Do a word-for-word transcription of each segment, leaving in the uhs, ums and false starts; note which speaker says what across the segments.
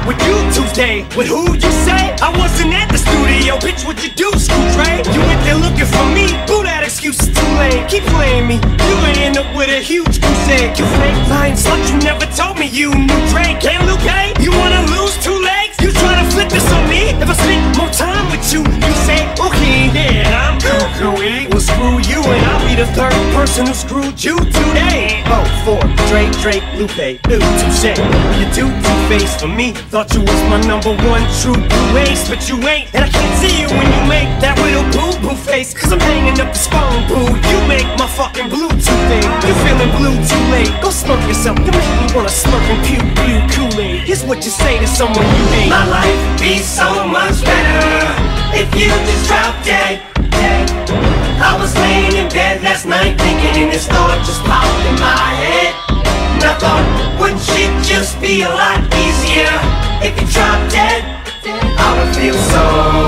Speaker 1: with you Tuesday. With who you say? I wasn't at the studio, bitch, what you do, Screw Dre? You went there looking for me, boo, that excuse is too late. Keep playing me, you would end up with a huge crusade. You fake lying slut, you never told me you knew Dre. Can't Luke, you wanna lose two legs? You try to flip this on me? If I spend more time with you, you say, okay, yeah, I'm cool, cool. Well, screw you, and I'll be the third person who screwed you today. Oh, four, Drake, Drake, Lupe, ooh, touche. You do two-face for me. Thought you was my number one true blue ace, but you ain't. And I can't see you when you make that little boo-boo face, cause I'm hanging up the phone, boo. You make my fucking Bluetooth thing. You feeling blue too late. Go smoke yourself, you make me wanna slurp and puke blue Kool-Aid. Here's what you say to someone you hate.
Speaker 2: My life would be so much better if you just dropped dead, dead. I was laying in bed last night thinking, and this thought just popped in my head. And I thought, wouldn't shit just be a lot easier if you dropped dead? I would feel so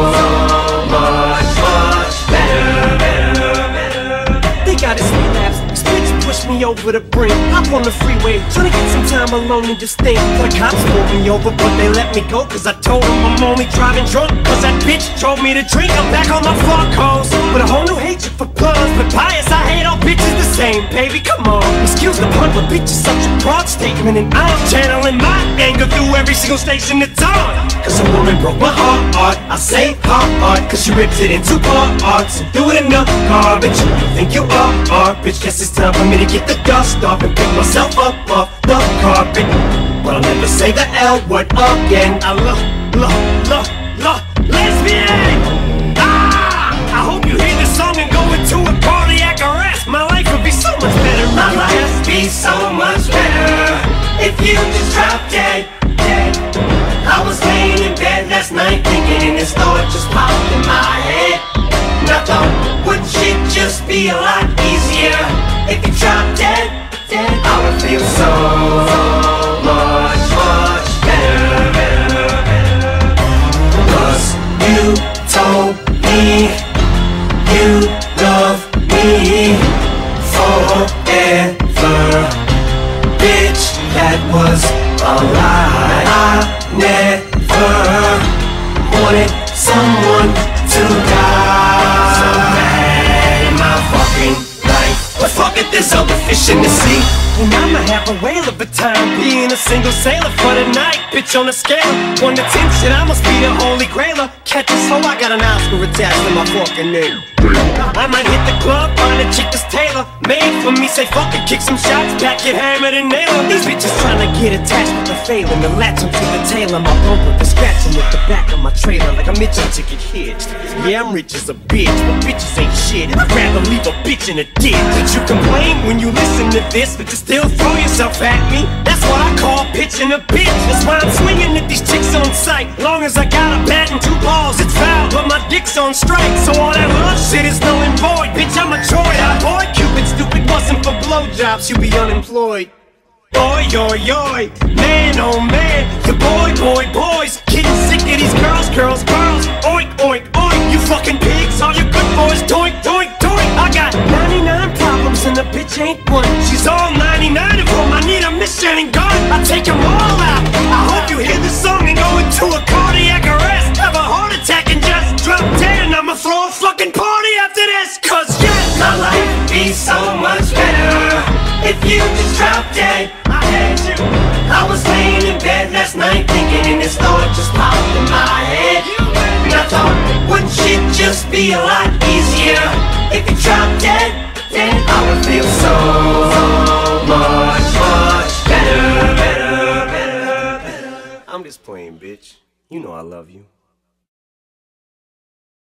Speaker 2: much, much better, better, better.
Speaker 1: They got his relapse. This bitch pushed me over the brink. Hop on the freeway, trying to get some time alone and just think. The cops pulled me over, but they let me go, cause I told them I'm only driving drunk. Cause that bitch told me to drink. I'm back on my front calls with a whole new hatred for plugs. But bias, I hate all bitches the same, baby, come on. Excuse the pun, but bitch is such a broad statement, and I'm channeling my anger through every single station it's on. Cause a woman broke my heart, art. I say heart, art, cause she ripped it into parts and threw it in the garbage. You think you are, are, bitch, guess it's time for me to get the dust off and pick myself up off the carpet. But I'll never say the L word again. I love, love, love, love, lesbian. Ah! I hope you hear this song and go into a cardiac arrest. My life would be so much better.
Speaker 2: My life would be so much better if you just dropped dead, dead. I was laying in bed last night thinking, and this thought just popped in my head. And I thought, wouldn't shit just be a lot easier if you dropped dead, dead? I would feel so much, much better, better, better. Cause you told me you love me forever. Bitch, that was a lie. I never wanted someone to die so bad in my fucking life. But fuck it, there's other fish in the sea.
Speaker 1: And I'ma have a whale of a time being a single sailor for the night. Bitch, on a scale one to ten, shit, I must be the holy grailer. Catch us, so I got an Oscar attached to my fucking name. I might hit the club, find a chick that's tailor made for me, say fuck it, kick some shots, back it hammered and nail em. These bitches tryna get attached with the failing, to latch them to the tail of my bumper, to scratching with the back of my trailer like a Mitchell ticket hitched. Yeah, I'm rich as a bitch, but bitches ain't shit. I'd rather leave a bitch in a ditch. Did you complain when you listen to this, but you still throw yourself at me? That's what I call pitching a bitch. That's why I'm swinging at these chicks on sight. Long as I got a bat and two balls, it's foul, but my dick's on strike. So all that love shit is null and void. Bitch, I'm a Troy. I boy, Cupid stupid wasn't for blowjobs, you'd be unemployed. Boy, yoy, yoy, man, oh man, your boy, boy, boys, getting sick of these girls, girls, girls. Oink, oink, oink, you fucking pigs, all you good boys, doink, doink, doink. I got ninety-nine problems and the bitch ain't one. She's all ninety-nine of them. I need a mission gun. I take them all out. I hope you hear this song and go into a cardiac arrest, have a heart attack and just drop dead. And I'ma throw a fucking party after this, cause yes,
Speaker 2: my life would be so much better if you just dropped dead.
Speaker 1: I had you.
Speaker 2: I was laying in bed last night thinking, and this thought just popped in my head. And I thought, wouldn't shit just be a lot easier if you dropped dead, dead? I would feel so much, much better, better, better, better.
Speaker 1: I'm just playing, bitch. You know I love you.